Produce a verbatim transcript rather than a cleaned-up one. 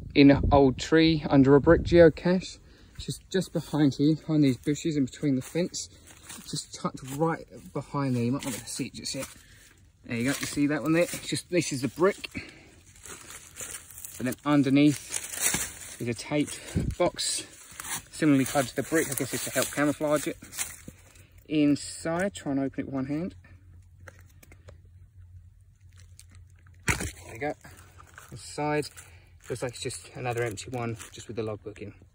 in an old tree under a brick geocache. It's just, just behind here, behind these bushes in between the fence. It's just tucked right behind there. You might not be able to see it just yet. There you go, you see that one there? It's just, this is the brick. And then underneath is a taped box, similarly covered to the brick. I guess it's to help camouflage it. Inside, try and open it with one hand. There you go. Inside, looks like it's just another empty one, just with the logbook in.